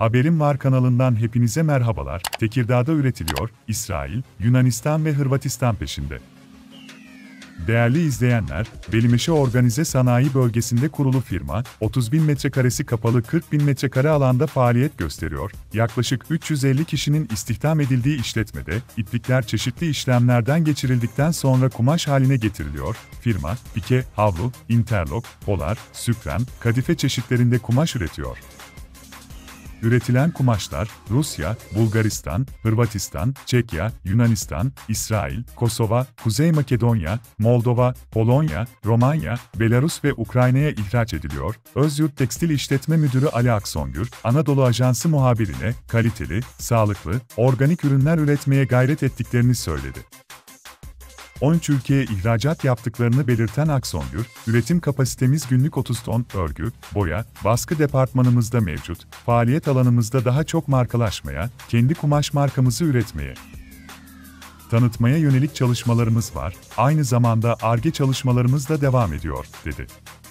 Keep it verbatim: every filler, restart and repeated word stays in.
Haberim Var kanalından hepinize merhabalar. Tekirdağ'da üretiliyor, İsrail, Yunanistan ve Hırvatistan peşinde. Değerli izleyenler, Velimeşe Organize Sanayi Bölgesi'nde kurulu firma, otuz bin metrekaresi kapalı kırk bin metrekare alanda faaliyet gösteriyor. Yaklaşık üç yüz elli kişinin istihdam edildiği işletmede, iplikler çeşitli işlemlerden geçirildikten sonra kumaş haline getiriliyor. Firma, pike, havlu, interlok, polar, süpren, kadife çeşitlerinde kumaş üretiyor. Üretilen kumaşlar, Rusya, Bulgaristan, Hırvatistan, Çekya, Yunanistan, İsrail, Kosova, Kuzey Makedonya, Moldova, Polonya, Romanya, Belarus ve Ukrayna'ya ihraç ediliyor. Özyurt Tekstil İşletme Müdürü Ali Aksongür, Anadolu Ajansı muhabirine, kaliteli, sağlıklı, organik ürünler üretmeye gayret ettiklerini söyledi. on üç ülkeye ihracat yaptıklarını belirten Aksongür, üretim kapasitemiz günlük otuz ton örgü, boya, baskı departmanımızda mevcut, faaliyet alanımızda daha çok markalaşmaya, kendi kumaş markamızı üretmeye, tanıtmaya yönelik çalışmalarımız var, aynı zamanda Ar-Ge çalışmalarımız da devam ediyor, dedi.